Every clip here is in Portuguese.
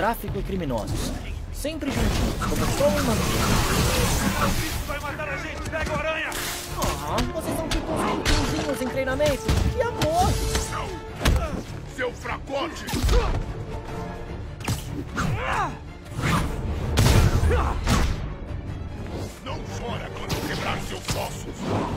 tráfico e criminosos. Sempre juntinhos, como só um manter. Isso vai matar a gente! Pega o aranha! Vocês são tipo uns pintinhos em treinamento. Que amor! Seu fracote! Não chora quando quebrar seus ossos!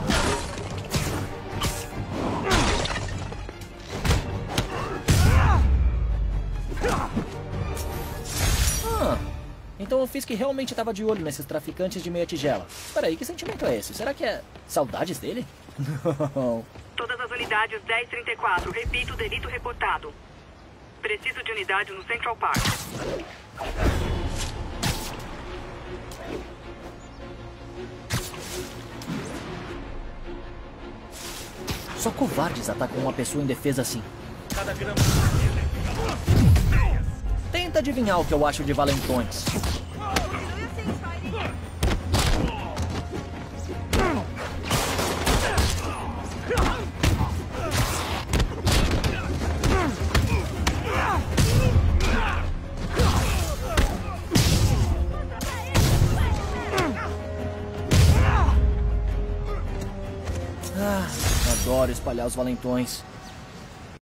Então o Fisk realmente estava de olho nesses traficantes de meia tigela. Espera aí, que sentimento é esse? Será que é saudades dele? Não. Todas as unidades 1034. Repito, delito reportado. Preciso de unidade no Central Park. Só covardes atacam uma pessoa indefesa assim. Cada grama... Tenta adivinhar o que eu acho de valentões. Adoro espalhar os valentões.